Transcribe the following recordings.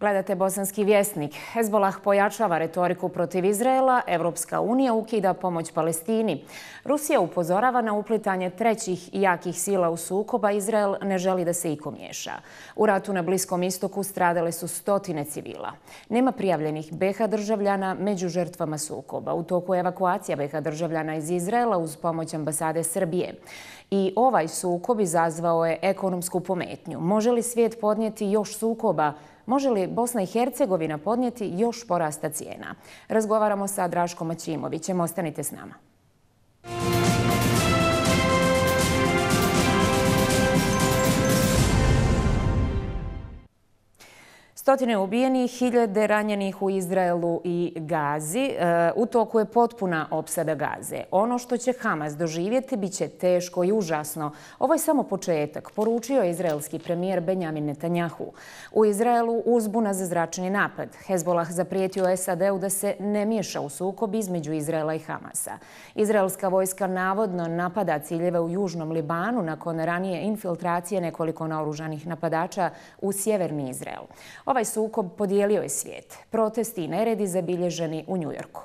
Gledate Bosanski vjesnik. Hezbolah pojačava retoriku protiv Izraela, Evropska unija ukida pomoć Palestini. Rusija upozorava na uplitanje trećih jakih sila u sukob, a Izrael ne želi da se iko miješa. U ratu na Bliskom istoku stradale su stotine civila. Nema prijavljenih BiH državljana među žrtvama sukoba. U toku evakuacija BiH državljana iz Izraela uz pomoć ambasade Srbije. I ovaj sukob izazvao je ekonomsku pometnju. Može li svijet podnijeti još sukoba? Može li Bosna i Hercegovina podnijeti još porasta cijena? Razgovaramo sa Draškom Maćimovićem. Ostanite s nama. Stotine ubijenih, hiljade ranjenih u Izraelu i Gazi. U toku je potpuna opsada Gaze. Ono što će Hamas doživjeti bit će teško i užasno. Ovo je samo početak, poručio je izraelski premijer Benjamin Netanjahu. U Izraelu uzbuna za zračni napad. Hezbolah zaprijetio SAD-u da se ne miješa u sukob između Izraela i Hamasa. Izraelska vojska navodno napada ciljeve u Južnom Libanu nakon ranije infiltracije nekoliko naoružanih napadača u sjeverni Izrael. Ovaj sukob podijelio je svijet. Protesti i neredi zabilježeni u Njujorku.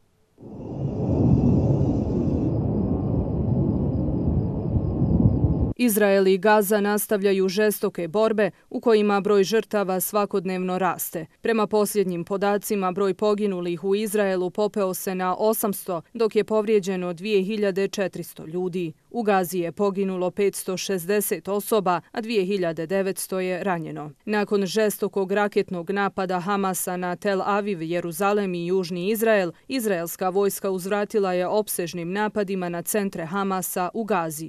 Izrael i Gaza nastavljaju žestoke borbe u kojima broj žrtava svakodnevno raste. Prema posljednjim podacima, broj poginulih u Izraelu popeo se na 800, dok je povrijeđeno 2400 ljudi. U Gazi je poginulo 560 osoba, a 2900 je ranjeno. Nakon žestokog raketnog napada Hamasa na Tel Aviv, Jeruzalem i Južni Izrael, izraelska vojska uzvratila je opsežnim napadima na centre Hamasa u Gazi.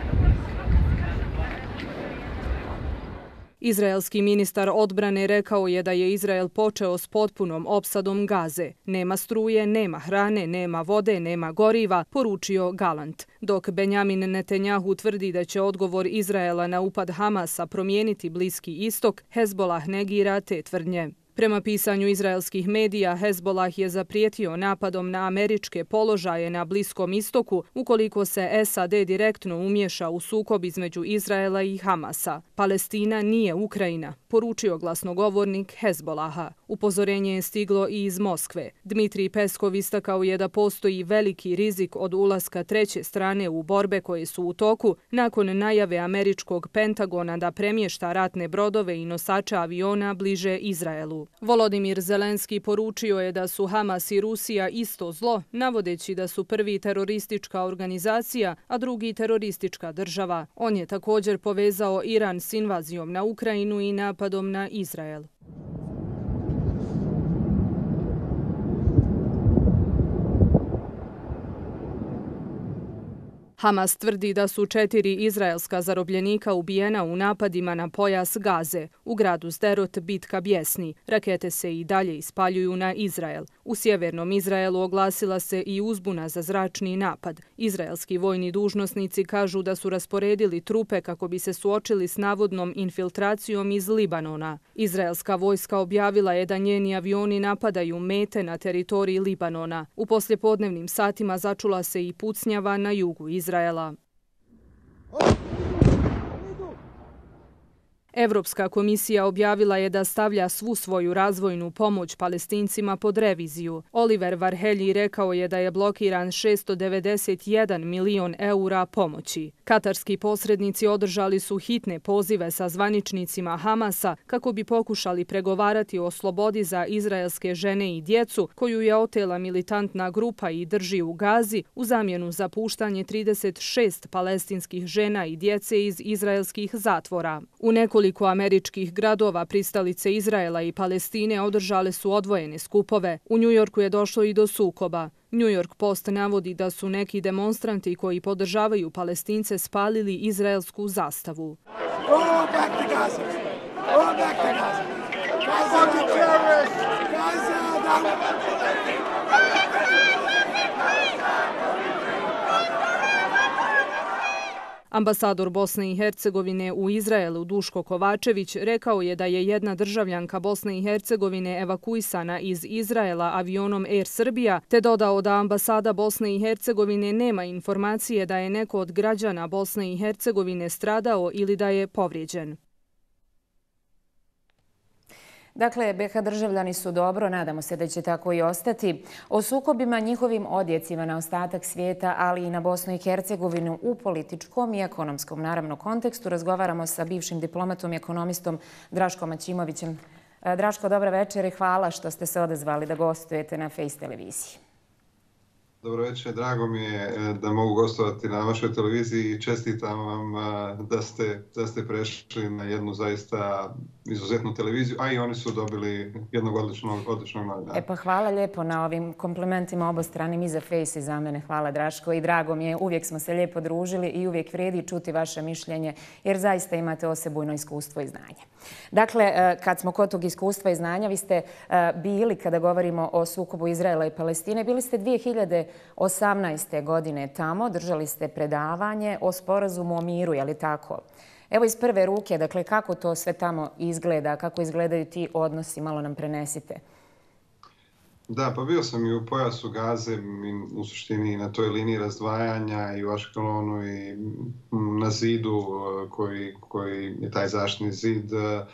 Izraelski ministar odbrane rekao je da je Izrael počeo s potpunom opsadom Gaze. Nema struje, nema hrane, nema vode, nema goriva, poručio Galant. Dok Benjamin Netanjahu tvrdi da će odgovor Izraela na upad Hamasa promijeniti Bliski istok, Hezbolah negira te tvrdnje. Prema pisanju izraelskih medija, Hezbolah je zaprijetio napadom na američke položaje na Bliskom istoku ukoliko se SAD direktno umješa u sukob između Izraela i Hamasa. Palestina nije Ukrajina, poručio glasnogovornik Hezbolaha. Upozorenje je stiglo i iz Moskve. Dmitrij Peskov istakao je da postoji veliki rizik od ulaska treće strane u borbe koje su u toku nakon najave američkog Pentagona da premješta ratne brodove i nosače aviona bliže Izraelu. Volodimir Zelenski poručio je da su Hamas i Rusija isto zlo, navodeći da su prvi teroristička organizacija, a drugi teroristička država. On je također povezao Iran s invazijom na Ukrajinu i napadom na Izrael. Hamas tvrdi da su 4 izraelska zarobljenika ubijena u napadima na pojas Gaze. U gradu Sderot bitka bjesni. Rakete se i dalje ispaljuju na Izrael. U sjevernom Izraelu oglasila se i uzbuna za zračni napad. Izraelski vojni dužnosnici kažu da su rasporedili trupe kako bi se suočili s navodnom infiltracijom iz Libanona. Izraelska vojska objavila je da njeni avioni napadaju mete na teritoriji Libanona. U poslijepodnevnim satima začula se i pucnjava na jugu Izraela. Evropska komisija objavila je da stavlja svu svoju razvojnu pomoć Palestincima pod reviziju. Oliver Varhelyi rekao je da je blokiran 691 milion eura pomoći. Katarski posrednici održali su hitne pozive sa zvaničnicima Hamasa kako bi pokušali pregovarati o slobodi za izraelske žene i djecu koju je otela militantna grupa i drži u Gazi u zamjenu za puštanje 36 palestinskih žena i djece iz izraelskih zatvora. U nekoliko američkih gradova pristalice Izraela i Palestine održale su odvojene skupove. U Njujorku je došlo i do sukoba. New York Post navodi da su neki demonstranti koji podržavaju Palestince spalili izraelsku zastavu. Ambasador Bosne i Hercegovine u Izraelu Duško Kovačević rekao je da je jedna državljanka Bosne i Hercegovine evakuisana iz Izraela avionom Air Srbija, te dodao da ambasada Bosne i Hercegovine nema informacije da je neko od građana Bosne i Hercegovine stradao ili da je povrijeđen. Dakle, BiH državljani su dobro, nadamo se da će tako i ostati. O sukobima, njihovim odjecima na ostatak svijeta, ali i na Bosnu i Hercegovinu u političkom i ekonomskom, naravno, kontekstu razgovaramo sa bivšim diplomatom i ekonomistom Draškom Aćimovićem. Draško, dobra večer i hvala što ste se odazvali da gostujete na Face televiziji. Dobro večer, drago mi je da mogu gostovati na vašoj televiziji i čestitam vam da ste prešli na jednu zaista izuzetnu televiziju, a i oni su dobili jednog odličnog novinara. Pa hvala lijepo na ovim komplimentima obostranim i za Face i za mene. Hvala, Draško, i drago mi je. Uvijek smo se lijepo družili i uvijek vrijedi čuti vaše mišljenje jer zaista imate osebujno iskustvo i znanje. Dakle, kad smo kod tog iskustva i znanja, vi ste bili, kada govorimo o sukobu Izraela i Palestine, bili ste 2018. godine tamo, držali ste predavanje o sporazumu o miru, je li tako? Evo iz prve ruke, dakle, kako to sve tamo izgleda, kako izgledaju ti odnosi, malo nam prenesite. Da, pa bio sam i u pojasu Gaze, u suštini na toj liniji razdvajanja i u Aškelonu i na zidu koji je taj zaštitni zid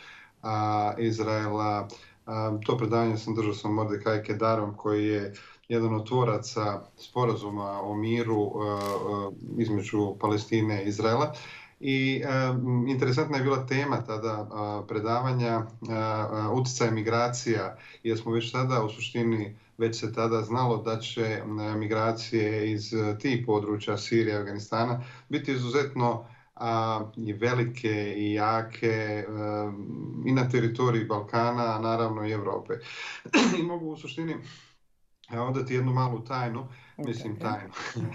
Izraela. To predavanje sam držao sa Mordecai Kedarom koji je jedan od tvoraca sporazuma o miru između Palestine i Izraela. I interesantna je bila tema tada predavanja utjecaj migracija, jer smo već tada u suštini već se tada znalo da će migracije iz tih područja Sirije i Afganistana biti izuzetno i velike i jake i na teritoriji Balkana, a naravno i Europe. I mogu u suštini odati jednu malu tajnu, mislim tajnu.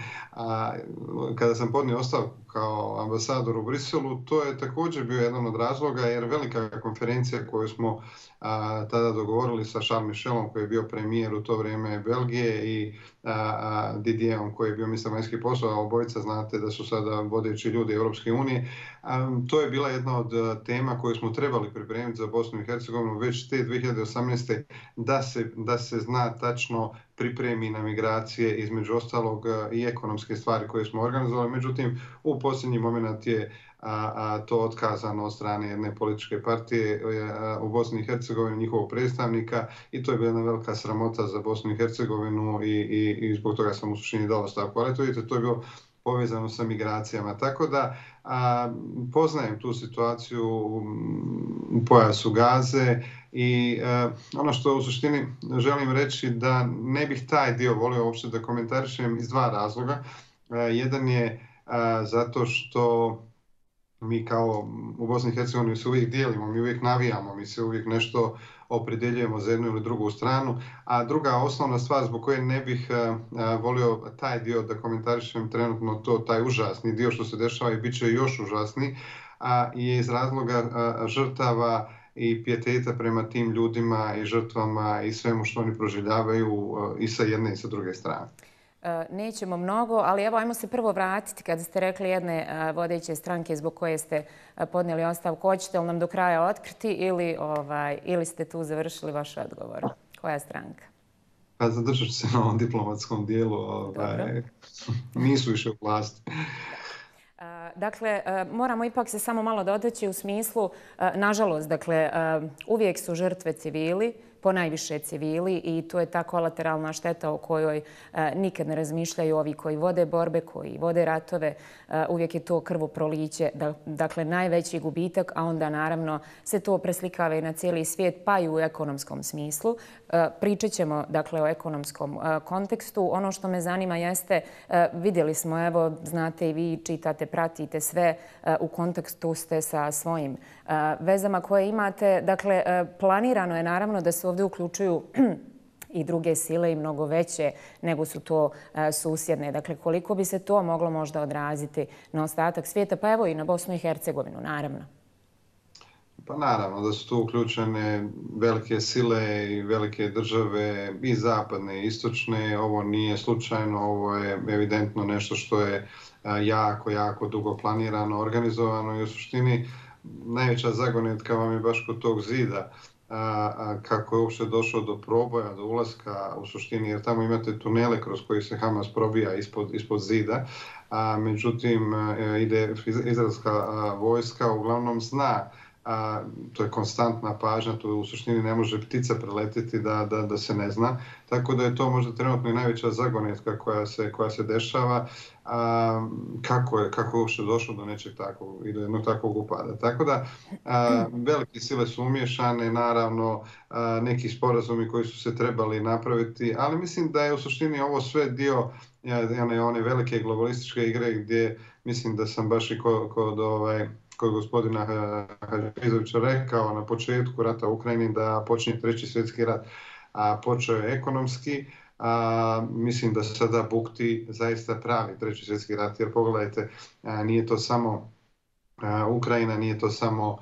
Kada sam podnio ostavku kao ambasador u Briselu, to je također bio jedan od razloga jer velika konferencija koju smo tada dogovorili sa Charles Michelom koji je bio premijer u to vrijeme Belgije i Didierom koji je bio ministar vanjskih poslova, obojica znate da su sada vodeći ljudi Europske unije. To je bila jedna od tema koju smo trebali pripremiti za Bosnu i Hercegovinu već te 2018. da se zna tačno pripremi na migracije, između ostalog i ekonomske stvari koje smo organizovali. Međutim, u posljednji moment je to otkazano od strane jedne političke partije u Bosni i Hercegovini, njihovog predstavnika, i to je bila jedna velika sramota za Bosnu i Hercegovinu i zbog toga sam u suštini dao ostavku. Ali to vidite, to je bilo povezano sa migracijama. Tako da poznajem tu situaciju u pojasu Gaze i ono što u suštini želim reći da ne bih taj dio volio uopšte da komentarišem iz dva razloga. Jedan je zato što mi kao u Bosni i Hercegovini se uvijek dijelimo, mi uvijek navijamo, mi se uvijek nešto opredjeljujemo za jednu ili drugu stranu. A druga osnovna stvar zbog koje ne bih volio taj dio da komentarišem trenutno, taj užasni dio što se dešava i bit će još užasniji, je iz razloga žrtava i pijeteta prema tim ljudima i žrtvama i svemu što oni proživljavaju i sa jedne i sa druge strane. Nećemo mnogo, ali evo ajmo se prvo vratiti kada ste rekli jedne vodeće stranke zbog koje ste podnijeli ostavku. Hoćete li nam do kraja otkriti ili ste tu završili vaš odgovor? Koja stranka? Pa zadržat ću se na ovom diplomatskom dijelu. Nisu više u vlasti. Dakle, moramo ipak se samo malo dotaći u smislu, nažalost, dakle, uvijek su žrtve civili, ponajviše civili, i to je ta kolateralna šteta o kojoj nikad ne razmišljaju ovi koji vode borbe, koji vode ratove. Uvijek je to krvoproliće, dakle najveći gubitak, a onda naravno se to preslikava i na cijeli svijet, pa i u ekonomskom smislu. Pričat ćemo dakle o ekonomskom kontekstu. Ono što me zanima jeste, vidjeli smo, evo, znate i vi, čitate, pratite sve, u kontekstu ste sa svojim vezama koje imate. Dakle, planirano je naravno da se ovdje uključuju i druge sile i mnogo veće nego su to susjedne. Dakle, koliko bi se to moglo možda odraziti na ostatak svijeta, pa evo i na Bosnu i Hercegovinu, naravno. Pa naravno da su tu uključene velike sile i velike države i zapadne i istočne. Ovo nije slučajno, ovo je evidentno nešto što je jako dugo planirano, organizovano i u suštini najveća zagonetka vam je baš kod tog zida. Kako je uopšte došlo do proboja, do ulaska u suštini, jer tamo imate tunele kroz koji se Hamas probija ispod zida. Međutim, izraelska vojska uglavnom zna to je konstantna pažnja, to u suštini ne može ptica preletiti da se ne zna. Tako da je to možda trenutno i najveća zagonetka koja se dešava, kako je uopšte došlo do nečeg takvog i do jednog takvog upada. Tako da velike sile su umiješane, naravno neki sporazumi koji su se trebali napraviti, ali mislim da je u suštini ovo sve dio one velike globalističke igre gdje mislim da sam baš i kod gospodina Hadžizovića rekao na početku rata u Ukrajini da počinje Treći svjetski rat, a počeo je ekonomski. Mislim da sada bukti zaista pravi Treći svjetski rat, jer pogledajte, nije to samo Ukrajina, nije to samo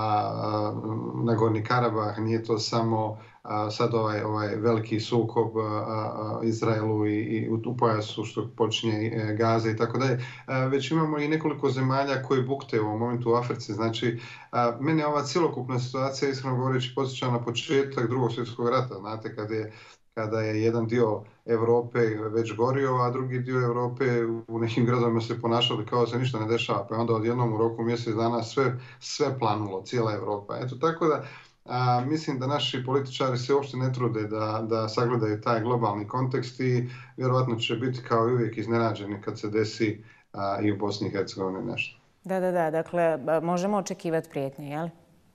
Nagorni Karabah, nije to samo sad ovaj veliki sukob Izraelu i u pojasu što počinje Gaza i tako dalje, već imamo i nekoliko zemalja koji bukte u ovom momentu u Africi. Znači, mene ova cjelokupna situacija, iskreno govoreći, podsjeća na početak Drugog svjetskog rata. Znate, kada je jedan dio Europe već gorio, a drugi dio Europe u nekim gradovima se ponašali kao da se ništa ne dešava, pa onda odjednom u roku mjesec dana sve planulo, cijela Europa. Eto, tako da mislim da naši političari se uopšte ne trude da sagledaju taj globalni kontekst i vjerojatno će biti kao i uvijek iznenađeni kad se desi i u Bosni i Hercegovini nešto. Da. Dakle, možemo očekivati prijetnje, jel?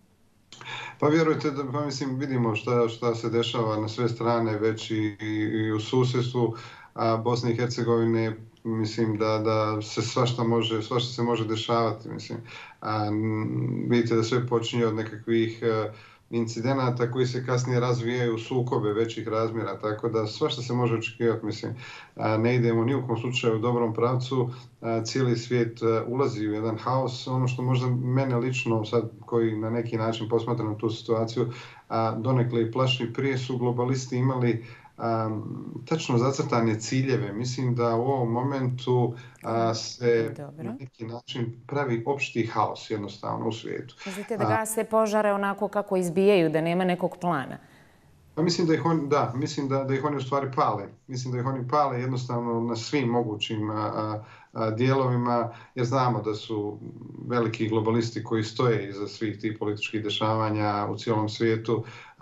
Pa vjerujte, mislim, vidimo šta se dešava na sve strane, već i u susjedstvu Bosne i Hercegovine. Mislim da se svašta se može dešavati. Mislim, vidite da sve počinje od nekakvih incidenata koji se kasnije razvijaju u sukobe većih razmjera, tako da svašta se može očekivati. Mislim, ne idemo ni u kom slučaju u dobrom pravcu, cijeli svijet ulazi u jedan haos. Ono što možda mene lično, sad koji na neki način posmatram tu situaciju, donekle i plaši, prije su globalisti imali tačno zacrtane ciljeve. Mislim da u ovom momentu se na neki način pravi opšti haos jednostavno u svijetu. Mislite da gase požare onako kako izbijaju, da nema nekog plana? Pa mislim da ih oni u stvari pale. Mislim da ih oni pale jednostavno na svim mogućim dijelovima, jer znamo da su veliki globalisti koji stoje iza svih tih političkih dešavanja u cijelom svijetu,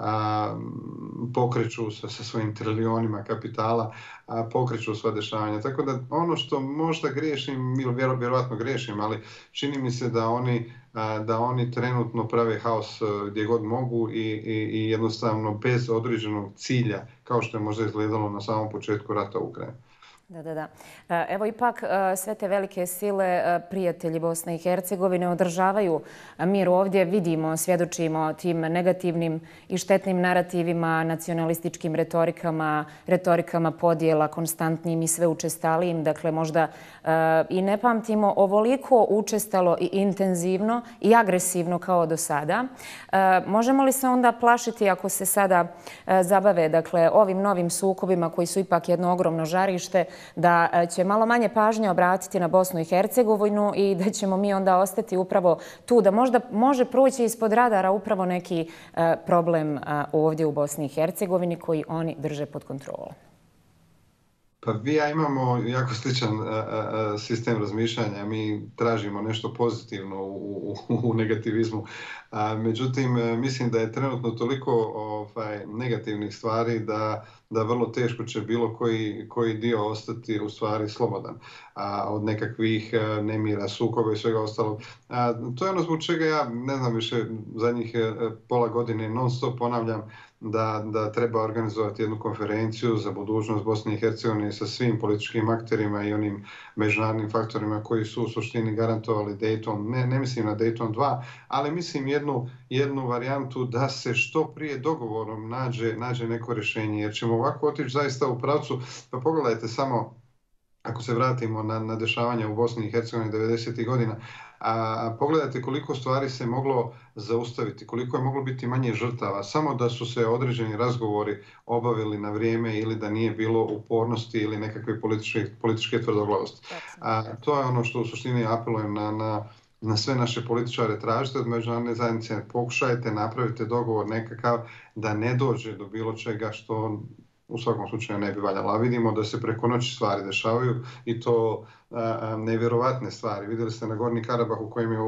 pokreću sa svojim trilionima kapitala, pokreću sva dešavanja. Tako da ono što možda griješim, ili vjerojatno griješim, ali čini mi se da oni trenutno prave haos gdje god mogu i jednostavno bez određenog cilja, kao što je možda izgledalo na samom početku rata u Ukrajini. Da. Evo ipak sve te velike sile, prijatelji Bosne i Hercegovine, održavaju mir ovdje. Vidimo, svjedočimo tim negativnim i štetnim narativima, nacionalističkim retorikama podjela, konstantnim i sve učestalijim. Dakle, možda i ne pamtimo ovoliko učestalo i intenzivno i agresivno kao do sada. Možemo li se onda plašiti ako se sada zabave, dakle, ovim novim sukobima koji su ipak jedno ogromno žarište, da će malo manje pažnje obratiti na Bosnu i Hercegovinu i da ćemo mi onda ostati upravo tu, da možda može proći ispod radara upravo neki problem ovdje u Bosni i Hercegovini koji oni drže pod kontrolom? Pa vi i ja imamo jako sličan sistem razmišljanja. Mi tražimo nešto pozitivno u negativizmu. Međutim, mislim da je trenutno toliko negativnih stvari da vrlo teško će bilo koji dio ostati u stvari slobodan od nekakvih nemira, sukoba i svega ostalog. To je ono zbog čega ja, ne znam više, zadnjih pola godine non stop ponavljam da treba organizovati jednu konferenciju za budućnost Bosne i Hercegovine sa svim političkim akterima i onim međunarodnim faktorima koji su u suštini garantovali Dayton. Ne mislim na Dayton 2, ali mislim jednu varijantu da se što prije dogovorom nađe neko rješenje, jer ćemo ovako otići zaista u pravcu. Pa pogledajte samo, ako se vratimo na dešavanja u Bosni i Hercegovini 90. godina, pogledajte koliko stvari se moglo zaustaviti, koliko je moglo biti manje žrtava, samo da su se određeni razgovori obavili na vrijeme ili da nije bilo upornosti ili nekakve političke tvrdoglavosti. To je ono što u suštini apelujem na sve naše političare, tražite od međunarodne zajednice, pokušajte, napravite dogovor nekakav da ne dođe do bilo čega što u svakom slučaju ne bi valjalo. A vidimo da se preko noći stvari dešavaju i to nevjerovatne stvari. Vidjeli ste na Gornji Karabah u kojem je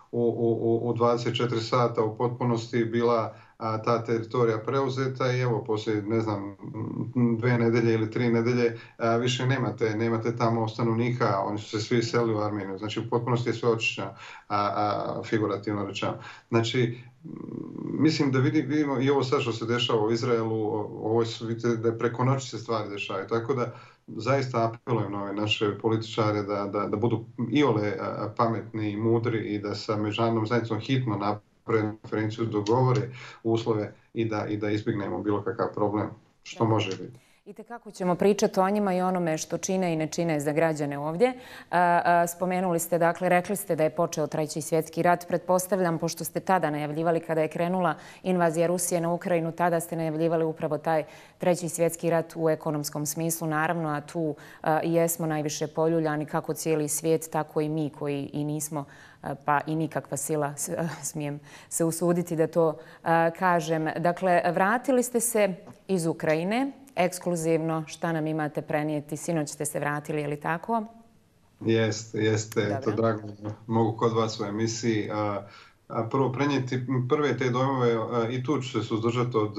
u 24 sata u potpunosti bila ta teritorija preuzeta i evo poslije, ne znam, 2 nedelje ili 3 nedelje više nemate tamo stanovnika, oni su se svi selili u Armeniju, znači u potpunosti je sve očišćeno, figurativno rečeno. Znači, mislim da vidimo i ovo sad što se dešava u Izraelu, ovo vidite da je preko noći se stvari dešavaju, tako da zaista apelujem na ove naše političare da budu iole pametni i mudri i da sa međunarodnom zajednicom hitno naprave konferenciju, dogovore uslove i da izbjegnemo bilo kakav problem, što može biti. I kako ćemo pričati o njima i onome što čine i ne čine za građane ovdje. Spomenuli ste, dakle, rekli ste da je počeo Treći svjetski rat. Pretpostavljam, pošto ste tada najavljivali kada je krenula invazija Rusije na Ukrajinu, tada ste najavljivali upravo taj Treći svjetski rat u ekonomskom smislu, naravno, a tu i jesmo najviše poljuljani, kako cijeli svijet, tako i mi koji i nismo, pa i nikakva sila, smijem se usuditi da to kažem. Dakle, vratili ste se iz Ukrajine, ekskluzivno, šta nam imate prenijeti? Sinoć ste se vratili, je li tako? Jeste. To drago mogu kod vas u emisiji. Prvo prenijeti prve te dojmove i tu ću se suzdržati od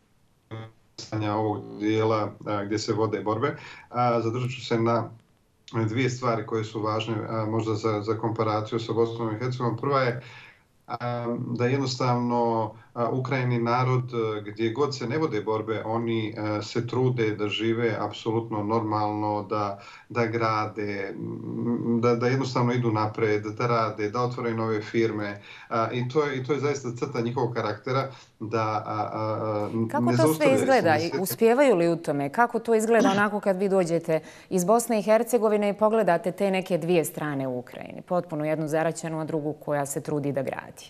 ovog dijela gdje se vode borbe. Zadržat ću se na 2 stvari koje su važne možda za komparaciju sa Bosnom i Hercegovinom. Prva je da jednostavno Ukrajini narod, gdje god se ne vode borbe, oni se trude da žive apsolutno normalno, da grade, da jednostavno idu napred, da rade, da otvore nove firme. I to je zaista crta njihovog karaktera. Kako to sve izgleda? Uspijevaju li u tome? Kako to izgleda onako kad vi dođete iz Bosne i Hercegovine i pogledate te neke 2 strane u Ukrajini? Potpuno jednu zaraćenu, a drugu koja se trudi da gradi.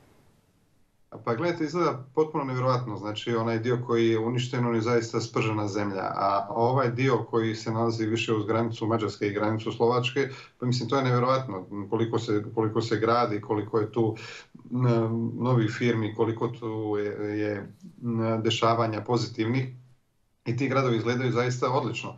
Pa gledajte, izgleda potpuno nevjerojatno. Znači, onaj dio koji je uništen, on je zaista spržena zemlja. A ovaj dio koji se nalazi više uz granicu Mađarske i granicu Slovačke, pa mislim, to je nevjerojatno. Koliko se gradi, koliko je tu novih firmi, koliko tu je dešavanja pozitivnih. I ti gradovi izgledaju zaista odlično.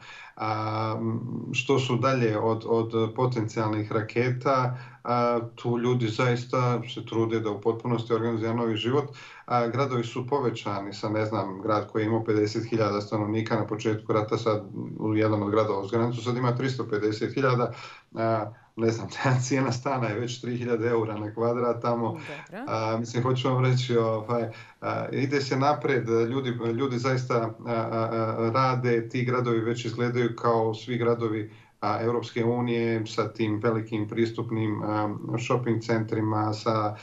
Što su dalje od potencijalnih raketa, tu ljudi zaista se trude da u potpunosti organizuju novi život. Gradovi su povećani sa, ne znam, grad koji je imao 50.000 stanovnika na početku rata, sad jedan od gradova uz granicu, sad ima 350.000. Ne znam, cijena stana je već 3.000 eura na kvadrat tamo. Mislim, hoću vam reći, ide se napred, ljudi zaista rade, ti gradovi već izgledaju kao svi gradovi Europske unije sa tim velikim pristupnim shopping centrima, sa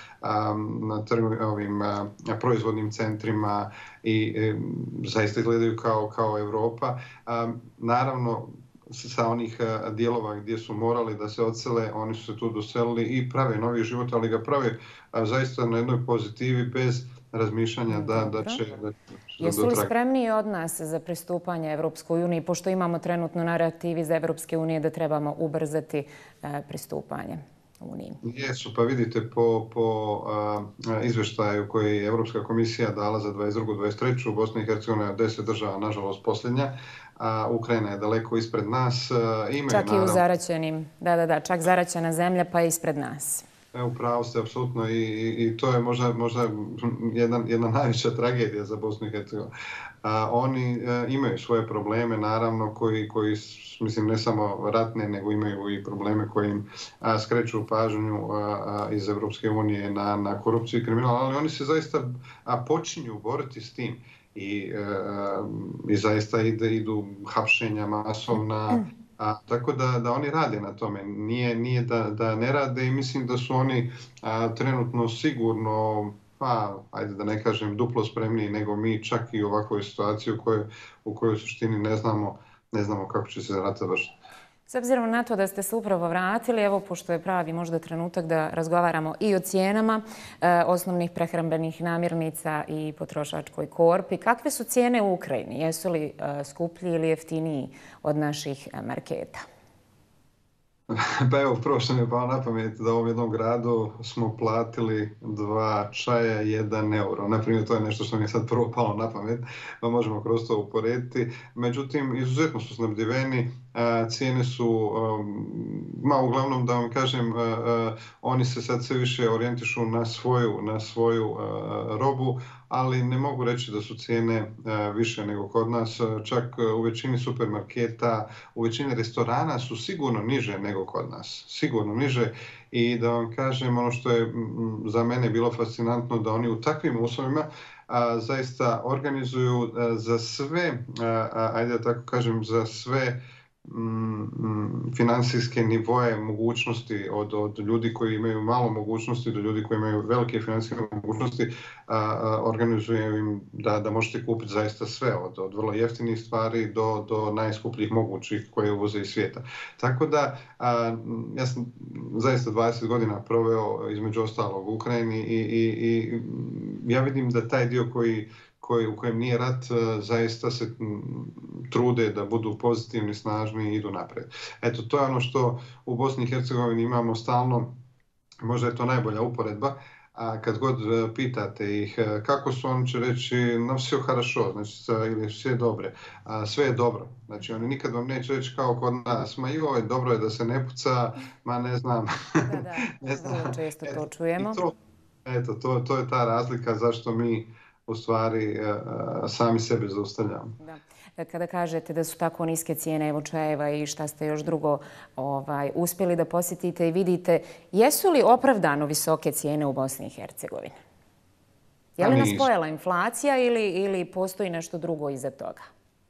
ovim proizvodnim centrima i zaista izgledaju kao Europa. Naravno, sa onih dijelova gdje su morali da se odsele, oni su se tu doselili i prave novi život, ali ga prave zaista na jednoj pozitivi bez razmišljanja da će... Jesu li spremniji od nas za pristupanje Evropskoj uniji, pošto imamo trenutno narativi za Evropske unije da trebamo ubrzati pristupanje Uniji? Jesu, pa vidite po izvještaju koji je Europska komisija dala za 2022-2023, Bosna i Hercegovina je 10 država, nažalost posljednja, a Ukrajina je daleko ispred nas. Čak i u zaraćenim, čak zaraćena zemlja pa je ispred nas. Upravo ste, apsolutno, i to je možda jedna najveća tragedija za Bosnu i Hercegovinu. Oni imaju svoje probleme, naravno, koji mislim, ne samo ratne, nego imaju i probleme koji im skreću pažnju iz Europske unije na korupciju i kriminal, ali oni se zaista počinju boriti s tim. I zaista idu hapšenja masovna, tako da oni rade na tome. Nije da ne rade i mislim da su oni trenutno sigurno, ajde da ne kažem duplo spremniji nego mi, čak i u ovakvoj situaciji u kojoj u suštini ne znamo kako će se rat završiti. S obzirom na to da ste se upravo vratili, evo, pošto je pravi možda trenutak da razgovaramo i o cijenama osnovnih prehrambenih namirnica i potrošačkoj korpi. Kakve su cijene u Ukrajini? Jesu li skuplji ili jeftiniji od naših marketa? Pa evo, prvo što mi je palo na pamet da u ovom jednom gradu smo platili 2 čaja 1 euro. Naprimjer, to je nešto što mi je sad prvo palo na pamet, pa možemo kroz to uporediti. Međutim, izuzetno su snabdjeveni. cijene su, uglavnom da vam kažem, oni se sad sve više orijentišu na svoju robu, ali ne mogu reći da su cijene više nego kod nas. Čak u većini supermarketa, u većini restorana su sigurno niže nego kod nas. Sigurno niže. I da vam kažem, ono što je za mene bilo fascinantno, da oni u takvim uslovima zaista organizuju za sve, ajde da tako kažem, za sve financijske nivoe mogućnosti, od ljudi koji imaju malo mogućnosti do ljudi koji imaju velike financijske mogućnosti, organizuju im da možete kupiti zaista sve, od vrlo jeftinih stvari do najskupljih mogućih koje uvoze iz svijeta. Tako da ja sam zaista 20 godina proveo između ostalog u Ukrajini i ja vidim da taj dio u kojem nije rat, zaista se trude da budu pozitivni, snažni i idu naprijed. Eto, to je ono što u Bosni i Hercegovini imamo stalno, možda je to najbolja uporedba, a kad god pitate ih kako su, oni će reći no sve хорошо, znači ili sve dobre, sve je dobro. Znači oni nikad vam neće reći kao kod nas, ma joj, dobro je da se ne puca, ma ne znam. Da, ne znam. Vrlo često to čujemo. To je ta razlika zašto mi u stvari sami sebe zaustavljamo. Da. Kada kažete da su tako niske cijene evo čajeva i šta ste još drugo uspjeli da posjetite i vidite, jesu li opravdano visoke cijene u Bosni i Hercegovini? Je li nas pojela inflacija ili postoji nešto drugo iza toga?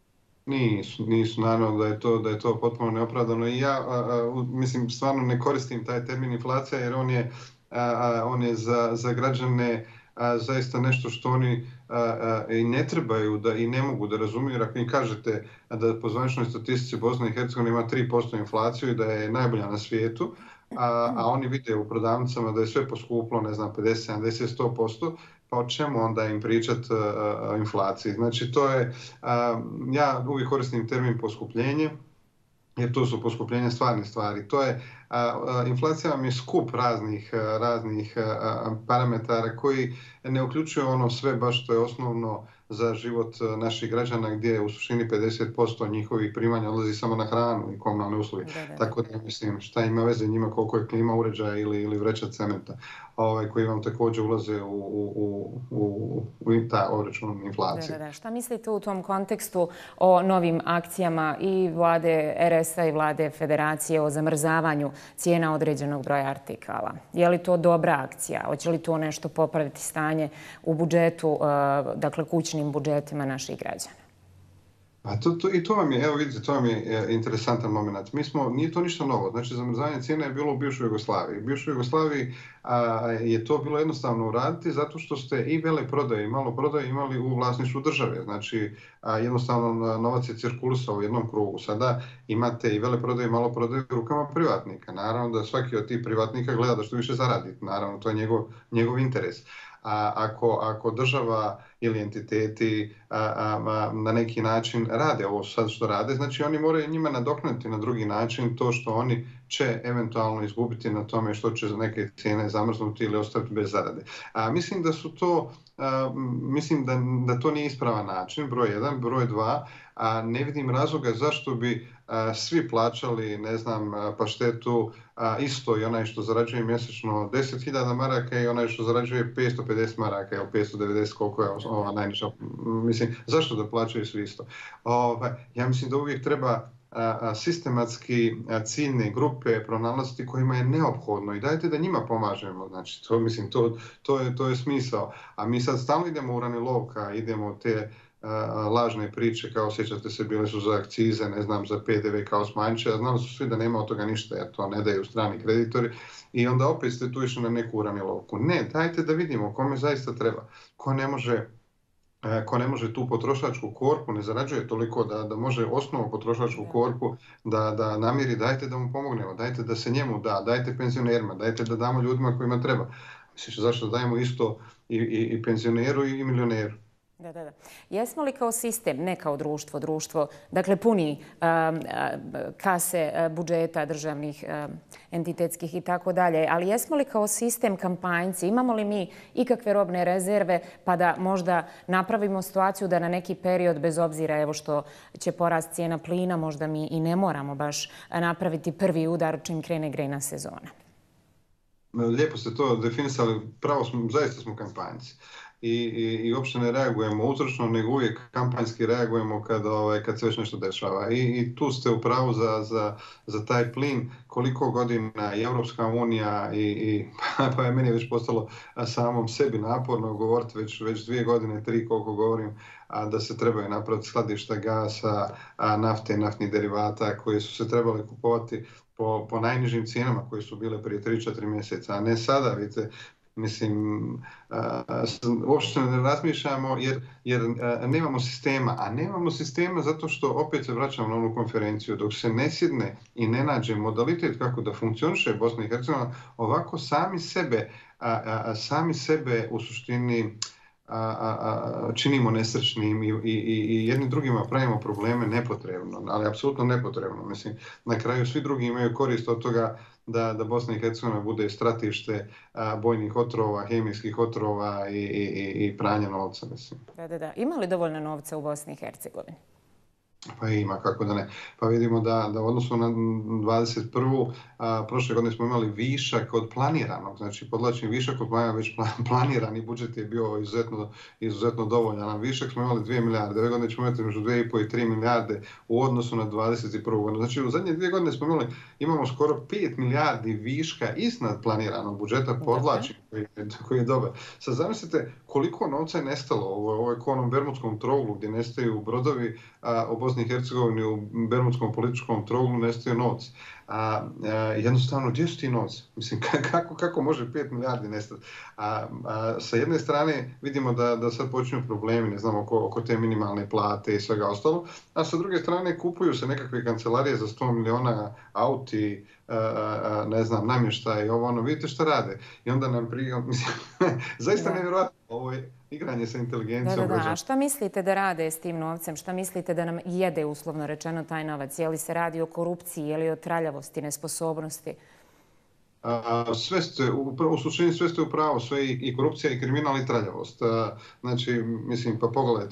Nisu, naravno da je to potpuno neopravdano. I ja, mislim, stvarno ne koristim taj termin inflacija jer on je za građane zaista nešto što oni i ne trebaju i ne mogu da razumiju, jer ako im kažete da po zvaničnoj statistici Bosna i Hercegovina ima 3% inflaciju i da je najbolja na svijetu, a oni vide u prodavnicama da je sve poskuplo, ne znam, 50, 70, 100%, pa o čemu onda im pričati o inflaciji? Znači, to je, ja uvijek koristim termin poskupljenje, jer to su poskupljenja stvarnih stvari. To je, inflacija vam je skup raznih parametara koji ne uključuju ono sve baš što je osnovno za život naših građana, gdje u suštini 50% njihovih primanja odlazi samo na hranu i komunalne usluge. Tako da mislim, šta ima veze njima koliko je klima uređaja ili vreća cementa, koji vam također ulaze u ta obračun inflacije. Da. Šta mislite u tom kontekstu o novim akcijama i vlade RS-a i vlade Federacije o zamrzavanju cijena određenog broja artikala? Je li to dobra akcija? Hoće li to nešto popraviti stanje u budžetu, dakle kućnim budžetima naših građana? I to vam je, evo vidite, to vam je interesantan moment. Nije to ništa novo. Znači, zamrzavanje cijena je bilo u bivšoj Jugoslaviji. U bivšoj Jugoslaviji je to bilo jednostavno uraditi zato što ste i veleprodaje i maloprodaje imali u vlasništvu države. Znači, jednostavno novac je cirkulisao u jednom krugu. Sada imate i veleprodaje i maloprodaje u rukama privatnika. Naravno da svaki od tih privatnika gleda da što više zaradi. Naravno, to je njegov interes. Ako država ili entiteti na neki način rade ovo sad što rade, znači oni moraju njima nadoknaditi na drugi način to što oni će eventualno izgubiti na tome što će za neke cijene zamrznuti ili ostati bez zarade. Mislim da su to, mislim da to nije ispravan način, broj 1, broj 2, ne vidim razloga zašto bi svi plaćali, ne znam, paštetu isto i onaj što zarađuje mjesečno 10.000 maraka i onaj što zarađuje 550 maraka ili 590, koliko je najniža. Mislim, zašto da plaćaju svi isto? Ja mislim da uvijek treba sistematski ciljne grupe pronalaziti kojima je neophodno i dajte da njima pomažemo. Znači, to je smisao. A mi sad stalno idemo u uranilovka, idemo te lažne priče, kao sjećate se, bile su za akcize, ne znam, za PDV kao smanjiće, a znali su svi da nema od toga ništa, jer to ne daju strani kreditori i onda opet ste tu išli na neku uranilovku. Ne, dajte da vidimo kome zaista treba, ko ne može tu potrošačku korpu, ne zarađuje toliko da može osnovu potrošačku korpu da namiri, dajte da mu pomognemo, dajte da se njemu da, dajte penzionerima, dajte da damo ljudima kojima treba. Mislim, zašto dajemo isto i penzioneru i milioneru? Da. Jesmo li kao sistem, ne kao društvo, dakle puni kase budžeta državnih, entitetskih i tako dalje, ali jesmo li kao sistem kampanjci, imamo li mi ikakve robne rezerve pa da možda napravimo situaciju da na neki period, bez obzira evo što će porast cijena plina, možda mi i ne moramo baš napraviti prvi udar čim krene grejna sezona? Lijepo ste to definisali, zaista smo kampanjci. I uopće ne reagujemo uzročno, nego uvijek kampanjski reagujemo kad se već nešto dešava. I tu ste u pravu za taj plin. Koliko godina i Europska unija pa je meni već postalo samom sebi naporno govoriti već 2 godine, 3 koliko govorim, da se trebaju napraviti skladišta gasa, nafte i naftnih derivata koje su se trebali kupovati po najnižim cijenama koje su bile prije 3-4 mjeseca, a ne sada, vidite. Mislim, uopšte ne razmišljamo jer nemamo sistema, a nemamo sistema zato što opet se vraćamo na onu konferenciju. Dok se ne sjedne i ne nađe modalitet kako da funkcioniše Bosna i Hercegovina, ovako sami sebe u suštini činimo nesrećnim i jednim drugima pravimo probleme nepotrebno, ali apsolutno nepotrebno. Mislim, na kraju svi drugi imaju korist od toga da Bosna i Hercegovina bude stratište bojnih otrova, hemijskih otrova i pranja novca. Mislim. Da. Ima li dovoljno novca u Bosni i Hercegovini? Pa ima, kako da ne. Pa vidimo da u odnosu na 21. Prošle godine smo imali višak od planiranog. Znači, podlačim višak od planiranog, već planirani budžet je bio izuzetno dovoljan. Višak smo imali 2 milijarde. Ove godine ćemo imati među 2,5 i 3 milijarde u odnosu na 21. godinu. Znači, u zadnje 2 godine imamo skoro 5 milijardi viška iznad planiranog budžeta, podlačim, koji je dobar. Sad zamislite koliko novca je nestalo u ovoj onom Bermudskom trouglu gdje nestaju brodovi, u Bosni i Hercegovini u Bermudskom političkom trouglu nestaju novci. Jednostavno, gdje su ti novci? Mislim, kako može 5 milijardi nestati? Sa jedne strane vidimo da sad počinju problemi, ne znam, oko te minimalne plate i svega ostalo, a sa druge strane kupuju se nekakve kancelarije za 100 miliona auti, ne znam, namještaj i ovo, vidite šta rade. I onda nam mislim, zaista nevjerojatno, ovo je igranje sa inteligencijom. Da. A šta mislite da rade s tim novcem? Šta mislite da nam jede, uslovno rečeno, taj novac? Je li se radi o korupciji, je li o traljavosti, nesposobnosti? U suštini sve ste u pravu, sve i korupcija i kriminal i traljavost. Znači, mislim, pa pogledajte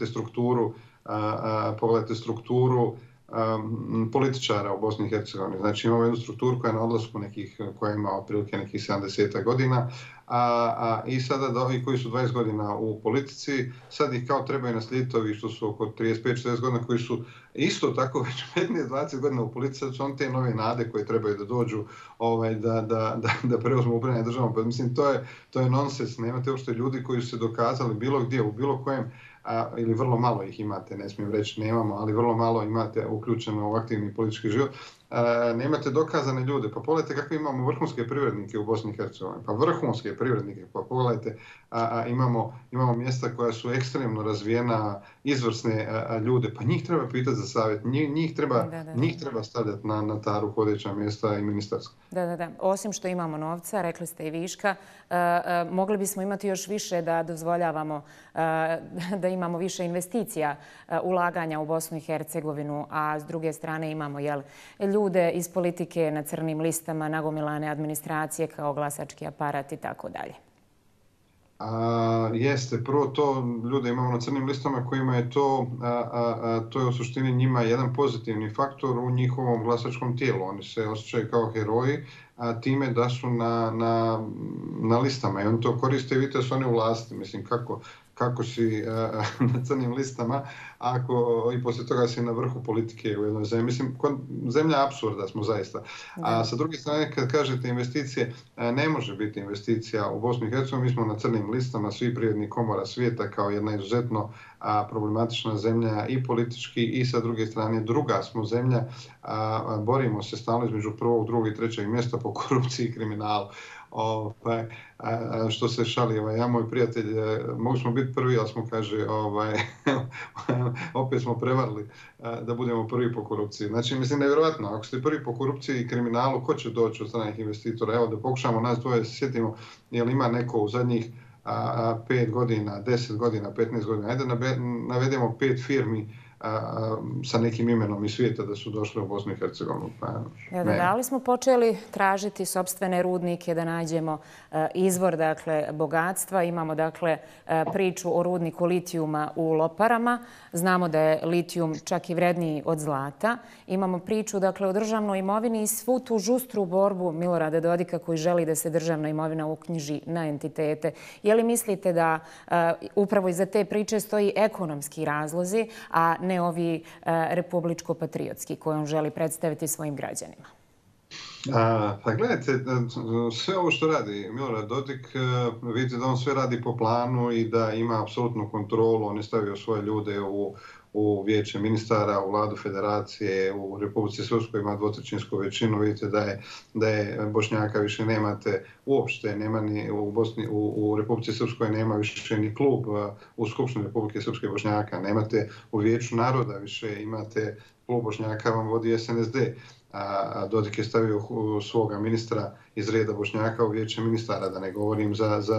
strukturu političara u Bosni i Hercegovini. Znači, imamo jednu strukturu koja je na odlasku koja ima otprilike nekih 70 godina, i sada ovi koji su 20 godina u politici, sad ih kao trebaju naslijediti ovi što su oko 35-40 godina, koji su isto tako već 15-20 godina u politici, sad su on te nove nade koje trebaju da dođu da preuzmu upravljanje državom. Pa mislim, to je nonsens. Nemate uopšte ljudi koji su se dokazali bilo gdje, u bilo kojem, ili vrlo malo ih imate, ne smijem reći nemamo, ali vrlo malo imate uključeno u aktivni politički život. Nemate dokazane ljude. Pa pogledajte kako imamo vrhunske privrednike u Bosni i Hercegovini. Pa vrhunske privrednike. Pa pogledajte, imamo mjesta koja su ekstremno razvijena, izvrsne ljude. Pa njih treba pitati za savjet. Njih treba stavljati na ta rukovodeća mjesta i ministarska. Da. Osim što imamo novca, rekli ste i viška, mogli bismo imati još više da dozvoljavamo da imamo više investicija, ulaganja u Bosnu i Hercegovinu, a s druge strane imamo ljude iz politike na crnim listama, nagomilane administracije kao glasački aparat i tako dalje. Jeste, prvo to ljude imamo na crnim listama kojima je to je u suštini njima jedan pozitivni faktor u njihovom glasačkom tijelu. Oni se osjećaju kao heroji time da su na listama i oni to koriste i vidite da su oni u vlasti. Mislim, kako si na crnim listama i poslije toga si na vrhu politike u jednoj zemlji. Mislim, zemlja apsurda smo zaista. A sa druge strane, kad kažete investicije, ne može biti investicija u Bosni i Hercegovini. Mi smo na crnim listama svih privrednih komora svijeta kao jedna izuzetno problematična zemlja i politički i sa druge strane druga smo zemlja. Borimo se stalno između prvog, drugog i trećeg mjesta po korupciji i kriminalu. Što se šali, ja moj prijatelj, mogli smo biti prvi, ali smo, kaže, opet smo prevarili da budemo prvi po korupciji. Znači, mislim, nevjerojatno, ako ste prvi po korupciji i kriminalu, ko će doći od stranih investitora? Evo, da pokušamo nas dvoje, sjetimo, jel ima neko u zadnjih 5 godina, 10 godina, 15 godina. Ajde navedemo 5 firmi sa nekim imenom iz svijeta da su došle u Bosnu i Hercegovinu. Da li smo počeli tražiti sopstvene rudnike da nađemo izvor bogatstva? Imamo priču o rudniku litijuma u Loparama. Znamo da je litijum čak i vredniji od zlata. Imamo priču o državnoj imovini i svu tu žustru borbu Milorada Dodika koji želi da se državna imovina uknjiži na entitete. Je li mislite da upravo iza te priče stoji ekonomski razlozi, a ne ovi republičko-patriotski koje on želi predstaviti svojim građanima? Pa gledajte, sve ovo što radi Milorad Dodik, vidite da on sve radi po planu i da ima apsolutnu kontrolu. On je stavio svoje ljude u vijeće ministara, u vladu federacije, u Republici Srpskoj ima dvotrećinsku većinu. Vidite da je Bošnjaka više nemate uopšte, nema ni u Republici Srpskoj nema više ni klub u Skupštini Republike Srpske Bošnjaka, nemate u Vijeću naroda više, imate klub Bošnjaka vam vodi SNSD. Dodik je stavio svoga ministra iz reda Bošnjaka u vijeće ministara, da ne govorim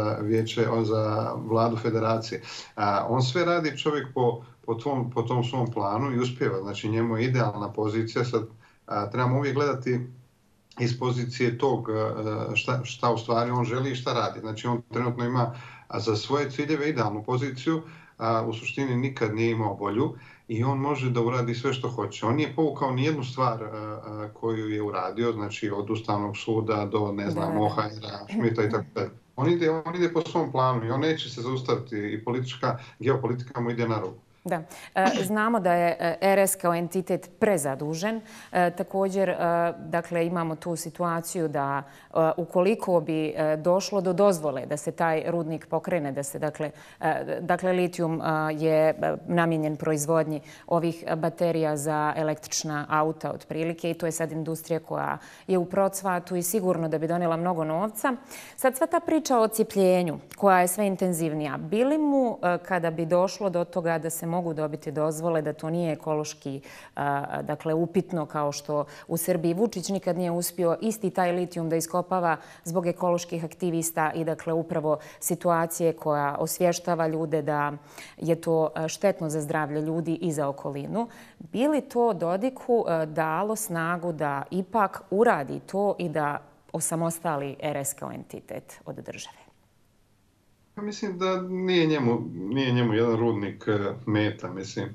za vladu federacije. On sve radi čovjek po tom svom planu i uspjeva. Znači njemu je idealna pozicija. Sad trebamo uvijek gledati iz pozicije tog šta u stvari on želi i šta radi. Znači on trenutno ima za svoje ciljeve idealnu poziciju, u suštini nikad nije imao bolju i on može da uradi sve što hoće. On nije povukao nijednu stvar koju je uradio, znači od Ustavnog suda do, ne znam, Ohajera, Šmita i tako dalje. On ide po svom planu i on neće se zaustaviti i geopolitika mu ide na ruku. Da. Znamo da je RS kao entitet prezadužen. Također, imamo tu situaciju da ukoliko bi došlo do dozvole da se taj rudnik pokrene, da se, litijum je namijenjen proizvodnji ovih baterija za električna auta otprilike i to je sad industrija koja je u procvatu i sigurno da bi donijela mnogo novca. Sad sva ta priča o odcijepljenju koja je sve intenzivnija, bili mu kada bi došlo do toga da se mogu dobiti dozvole, da to nije ekološki upitno kao što u Srbiji Vučić nikad nije uspio isti taj litijum da iskopava zbog ekoloških aktivista i upravo situacije koja osvještava ljude da je to štetno za zdravlje ljudi i za okolinu. Bi li to Dodiku dalo snagu da ipak uradi to i da osamostali RS kao entitet od države? Mislim da nije njemu jedan rudnik meta, mislim.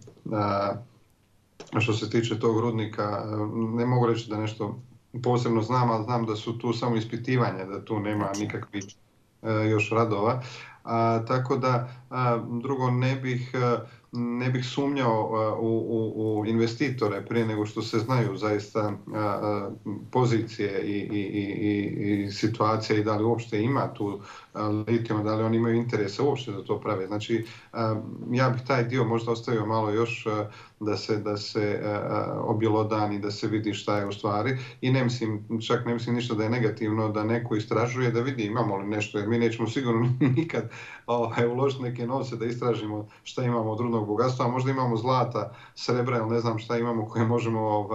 Što se tiče tog rudnika, ne mogu reći da nešto posebno znam, ali znam da su tu samo ispitivanja, da tu nema nikakvih još radova. Tako da, drugo, ne bih sumnjao u investitore prije nego što se znaju zaista pozicije i situacije i da li uopšte ima tu litijuma, da li oni imaju interesa uopšte da to prave. Znači, ja bih taj dio možda ostavio malo još da se objelodani, da se vidi šta je u stvari i ne mislim ništa da je negativno da neko istražuje, da vidi imamo li nešto, jer mi nećemo sigurno nikad uložiti neke novce da istražimo šta imamo od rudnog bogatstva, a možda imamo zlata, srebra ili ne znam šta imamo koje možemo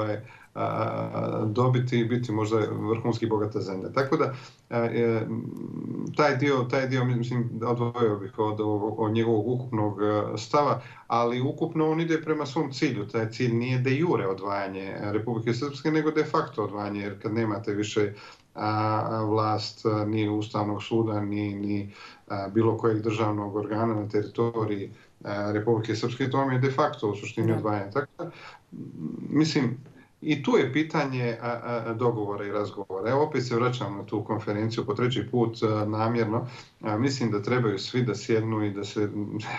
dobiti i biti možda vrhunski bogata zemlja. Tako da taj dio mislim odvojio bih od njegovog ukupnog stava, ali ukupno on ide prema svom cilju. Taj cilj nije de jure odvajanje Republike Srpske, nego de facto odvajanje, jer kad nemate više vlast ni Ustavnog suda, ni bilo kojeg državnog organa na teritoriji Republike Srpske, to vam je de facto u suštini odvajanje. Tako da, mislim, i tu je pitanje dogovora i razgovora. Evo opet se vraćam na tu konferenciju po treći put namjerno. Mislim da trebaju svi da sjednu i da se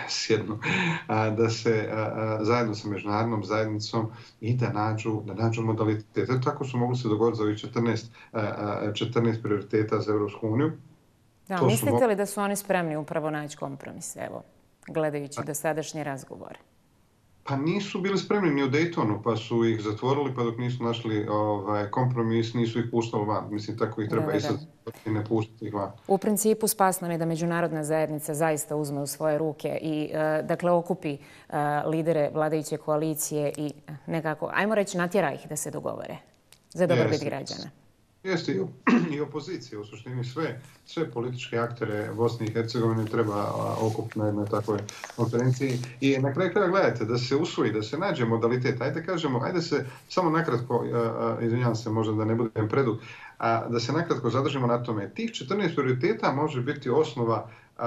zajedno sa međunarodnom zajednicom i da nađu modalitete. Tako su mogli se dogovoriti za ovih 14 prioriteta za Europsku uniju. Da, mislite li da su oni spremni upravo naći kompromis, evo, gledajući dosadašnje razgovore? Pa nisu bili spremni ni u Daytonu, pa su ih zatvorili, pa dok nisu našli kompromis, nisu ih puštali van. Mislim, tako ih treba i sad ne puštati ih van. U principu spas nam je da međunarodna zajednica zaista uzme u svoje ruke i okupi lidere vladajuće koalicije i nekako, ajmo reći, natjera ih da se dogovore za dobrobit građana. Jeste i opozicija, u suštini sve političke aktere Bosne i Hercegovine treba okupiti na jednoj takvoj konferenciji. I na kraju kraja gledajte, da se usvoji, da se nađe modalitet. Ajde se samo nakratko, izvinjavam se možda da ne budem predug, da se nakratko zadržimo na tome. Tih 14 prioriteta može biti osnova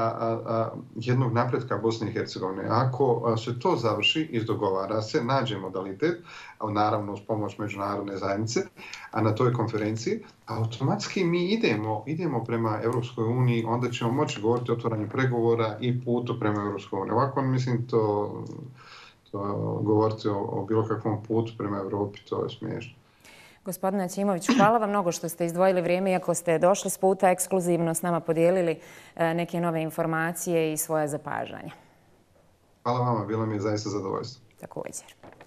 jednog napretka Bosne i Hercegovine. Ako se to završi, izdogovara se, nađe modalitet, naravno uz pomoć međunarodne zajednice, a na toj konferenciji, automatski mi idemo prema Europskoj uniji, onda ćemo moći govoriti o otvaranju pregovora i putu prema Europskoj uniji. Ovako, mislim, to govoriti o bilo kakvom putu prema Europi, to je smiješno. Gospodine Ćimović, hvala vam mnogo što ste izdvojili vrijeme, iako ste došli s puta ekskluzivno s nama podijelili neke nove informacije i svoja zapažanja. Hvala vama, bilo mi je zaista zadovoljstvo. Također.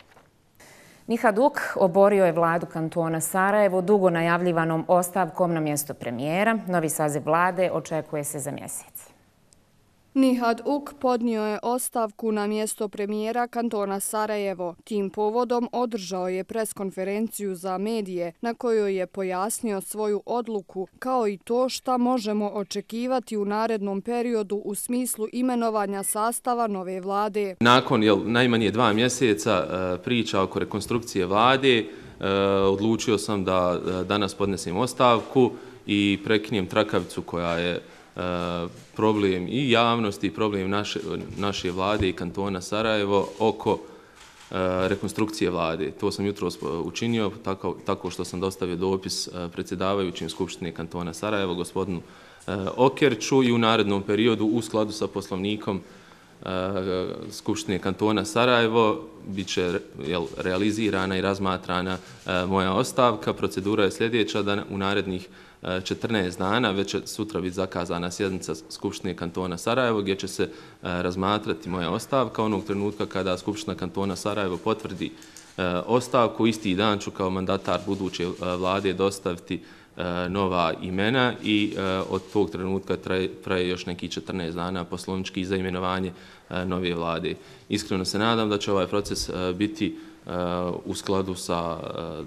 Nihad Uk oborio je vladu kantona Sarajevo dugo najavljivanom ostavkom na mjesto premijera. Novi saziv vlade očekuje se za mjesec. Nihad Uk podnio je ostavku na mjesto premijera kantona Sarajevo. Tim povodom održao je preskonferenciju za medije na kojoj je pojasnio svoju odluku kao i to šta možemo očekivati u narednom periodu u smislu imenovanja sastava nove vlade. Nakon najmanje 2 mjeseca priča oko rekonstrukcije vlade, odlučio sam da danas podnesem ostavku i prekinem trakavicu koja je problem i javnosti, problem naše vlade i kantona Sarajevo oko rekonstrukcije vlade. To sam jutros učinio tako što sam dostavio dopis predsjedavajućim Skupštine kantona Sarajevo, gospodinu Okerću, i u narednom periodu u skladu sa poslovnikom Skupštine kantona Sarajevo bit će realizirana i razmatrana moja ostavka. Procedura je sljedeća, da u narednih 14 dana, već će sutra biti zakazana sjednica Skupštine kantona Sarajevo gdje će se razmatrati moja ostavka. Onog trenutka kada Skupština kantona Sarajevo potvrdi ostavku, isti dan ću kao mandatar buduće vlade dostaviti nova imena i od tog trenutka traje još neki 14 dana poslovnički za imenovanje nove vlade. Iskreno se nadam da će ovaj proces biti u skladu sa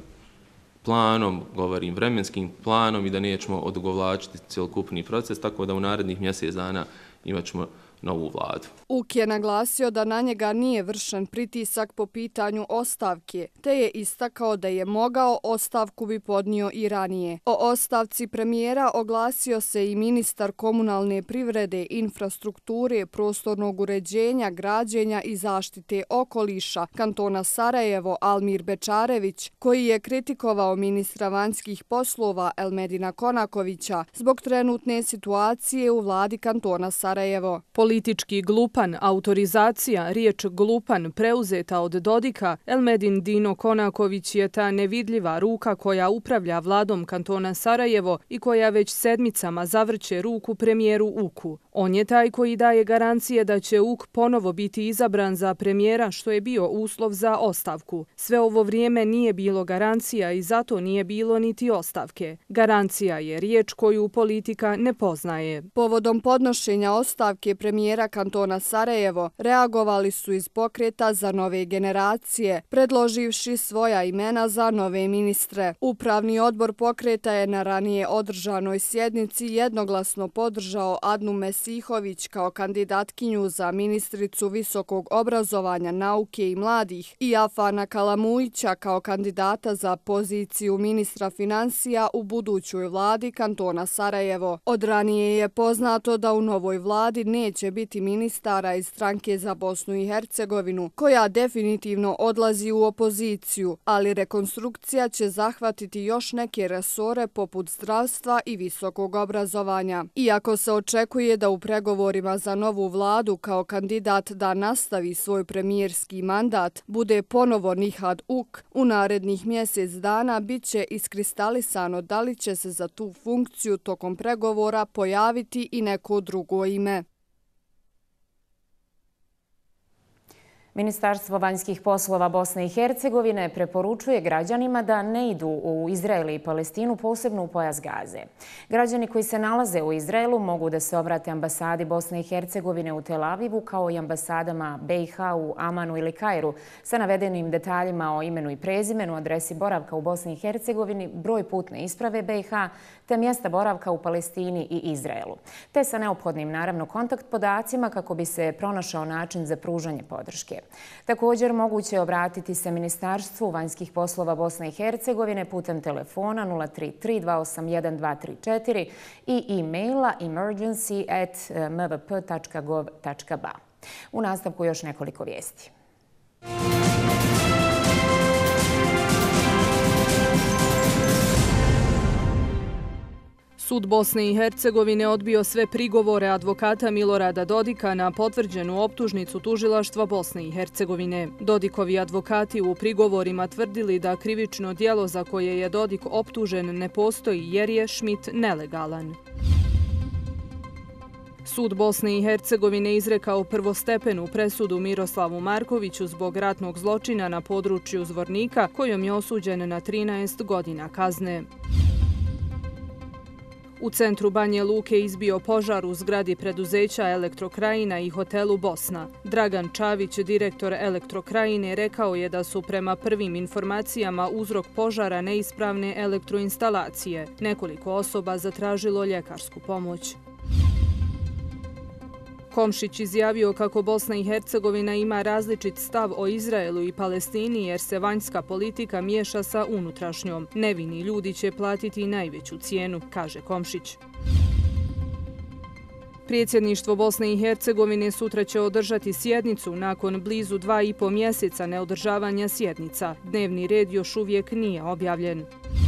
planom, govorim vremenskim planom, i da nećemo odugovlačiti cjelokupni proces, tako da u narednih mjesec dana imat ćemo novu vladu. Uk je naglasio da na njega nije vršen pritisak po pitanju ostavke, te je istakao da je mogao, ostavku bi podnio i ranije. O ostavci premijera oglasio se i ministar komunalne privrede, infrastrukture, prostornog uređenja, građenja i zaštite okoliša kantona Sarajevo Almir Bečarević, koji je kritikovao ministra vanjskih poslova Elmedina Konakovića zbog trenutne situacije u vladi kantona Sarajevo. Politički glupan, autorizacija, riječ glupan preuzeta od Dodika, Elmedin Dino Konaković je ta nevidljiva ruka koja upravlja vladom kantona Sarajevo i koja već sedmicama zavrće ruku premijeru Uku. On je taj koji daje garancije da će Uk ponovo biti izabran za premijera, što je bio uslov za ostavku. Sve ovo vrijeme nije bilo garancija i zato nije bilo niti ostavke. Garancija je riječ koju politika ne poznaje. Povodom podnošenja ostavke premijera kantona Sarajevo reagovali su iz Pokreta za nove generacije, predloživši svoja imena za nove ministre. Upravni odbor Pokreta je na ranije održanoj sjednici jednoglasno podržao Adnu Mesihović kao kandidatkinju za ministricu visokog obrazovanja, nauke i mladih i Afana Kalamujića kao kandidata za poziciju ministra financija u budućoj vladi kantona Sarajevo. Od ranije je poznato da u novoj vladi neće biti ministara iz Stranke za Bosnu i Hercegovinu, koja definitivno odlazi u opoziciju, ali rekonstrukcija će zahvatiti još neke resore poput zdravstva i visokog obrazovanja. Iako se očekuje da u pregovorima za novu vladu kao kandidat da nastavi svoj premijerski mandat bude ponovo Nihad Uk, u narednih mjesec dana bit će iskristalisano da li će se za tu funkciju tokom pregovora pojaviti i neko drugo ime. Ministarstvo vanjskih poslova Bosne i Hercegovine preporučuje građanima da ne idu u Izrael i Palestinu, posebno u pojas Gaze. Građani koji se nalaze u Izraelu mogu da se obrate ambasadi Bosne i Hercegovine u Tel Avivu kao i ambasadama BiH u Amanu ili Kairu sa navedenim detaljima o imenu i prezimenu, adresi boravka u Bosni i Hercegovini, broj putne isprave BiH te mjesta boravka u Palestini i Izraelu, te sa neophodnim naravno kontakt podacima kako bi se pronašao način za pružanje podrške. Također moguće je obratiti se Ministarstvu vanjskih poslova Bosne i Hercegovine putem telefona 033 281 234 i e-maila emergency@mvp.gov.ba. U nastavku još nekoliko vijesti. Sud Bosne i Hercegovine odbio sve prigovore advokata Milorada Dodika na potvrđenu optužnicu tužilaštva Bosne i Hercegovine. Dodikovi advokati u prigovorima tvrdili da krivično djelo za koje je Dodik optužen ne postoji jer je Schmidt nelegalan. Sud Bosne i Hercegovine izrekao prvostepenu presudu Miroslavu Markoviću zbog ratnog zločina na području Zvornika, kojom je osuđen na 13 godina kazne. U centru Banje Luke izbio požar u zgradi preduzeća Elektrokrajina i hotelu Bosna. Dragan Čavić, direktor Elektrokrajine, rekao je da su prema prvim informacijama uzrok požara neispravne elektroinstalacije. Nekoliko osoba zatražilo ljekarsku pomoć. Komšić izjavio kako Bosna i Hercegovina ima različit stav o Izraelu i Palestini jer se vanjska politika miješa sa unutrašnjom. Nevini ljudi će platiti najveću cijenu, kaže Komšić. Predsjedništvo Bosne i Hercegovine sutra će održati sjednicu nakon blizu 2,5 mjeseca neodržavanja sjednica. Dnevni red još uvijek nije objavljen.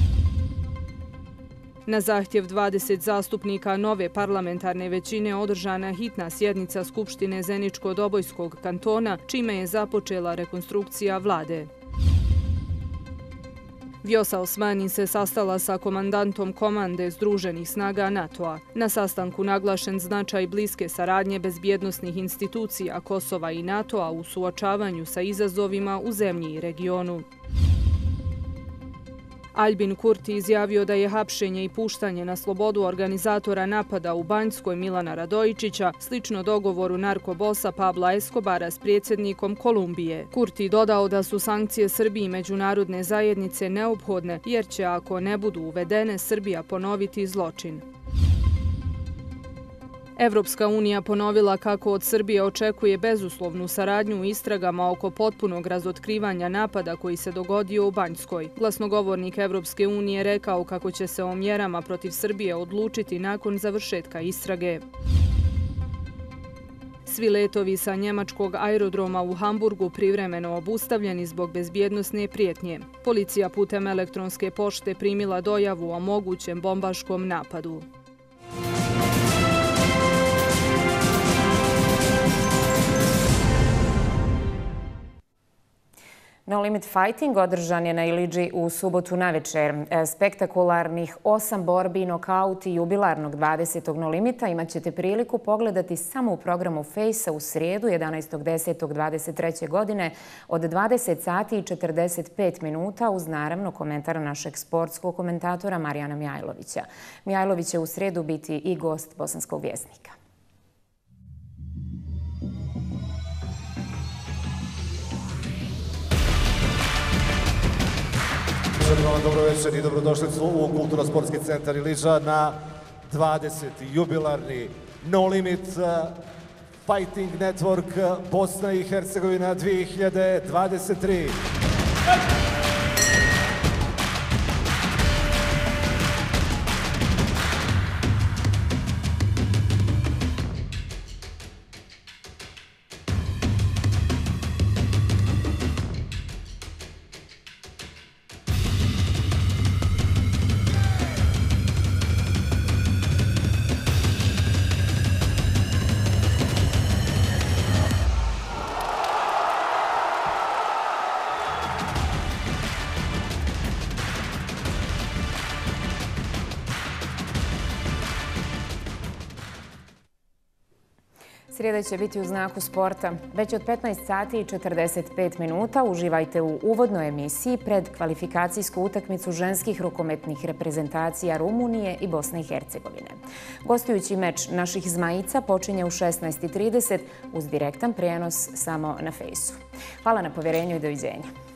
Na zahtjev 20 zastupnika nove parlamentarne većine održana hitna sjednica Skupštine Zeničko-Dobojskog kantona, čime je započela rekonstrukcija vlade. Vjosa Osmani se sastala sa komandantom komande Združenih snaga NATO-a. Na sastanku naglašen značaj bliske saradnje bezbjednosnih institucija Kosova i NATO-a u suočavanju sa izazovima u zemlji i regionu. Albin Kurti izjavio da je hapšenje i puštanje na slobodu organizatora napada u Banjskoj Milana Radojičića slično dogovoru narkobosa Pabla Escobara s predsjednikom Kolumbije. Kurti dodao da su sankcije Srbiji i međunarodne zajednice neophodne jer će, ako ne budu uvedene, Srbija ponoviti zločin. Evropska unija ponovila kako od Srbije očekuje bezuslovnu saradnju u istragama oko potpunog razotkrivanja napada koji se dogodio u Banjskoj. Glasnogovornik Evropske unije rekao kako će se o mjerama protiv Srbije odlučiti nakon završetka istrage. Svi letovi sa njemačkog aerodroma u Hamburgu privremeno obustavljeni zbog bezbjednosne prijetnje. Policija putem elektronske pošte primila dojavu o mogućem bombaškom napadu. No Limit Fighting održan je na Ilidži u subotu navečer. Spektakularnih 8 borbi, nokaut i jubilarnog 20. No Limita imat ćete priliku pogledati samo u programu Face-a u srijedu 11.10.23. godine od 20 sati i 45 minuta uz naravno komentar našeg sportskog komentatora Marijana Mjajlovića. Mjajlović će u srijedu biti i gost Bosanskog vjesnika. Želim vam dobro večer i dobrodošlicu u Kulturno-sportski centar Ilidža na 20. jubilarni No Limit Fighting Network Bosna i Hercegovina 2023. Srijeda će biti u znaku sporta. Već od 15 sati i 45 minuta uživajte u uvodnoj emisiji pred kvalifikacijsku utakmicu ženskih rukometnih reprezentacija Rumunije i Bosne i Hercegovine. Gostujući meč naših zmajica počinje u 16:30 uz direktan prijenos samo na Fejsu. Hvala na povjerenju i doviđenja.